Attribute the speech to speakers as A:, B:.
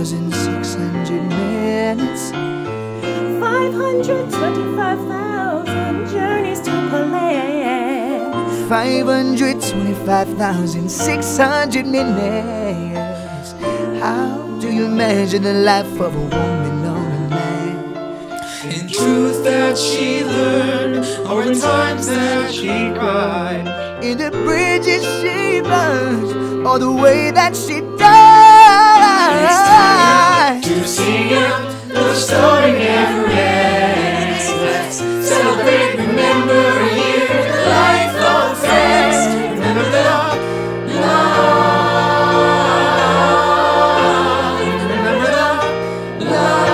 A: 25,600 minutes.
B: 525,000 journeys to Paris.
A: 525,600 minutes. How do you measure the life of a woman or a man?
C: In truth that she learned, or in times that she cried.
A: In the bridges she burns, or the way that she died.
C: It's time to sing out, the story never ends. Let's celebrate, remember, hear the lifelong friends. Remember the love. Remember the love.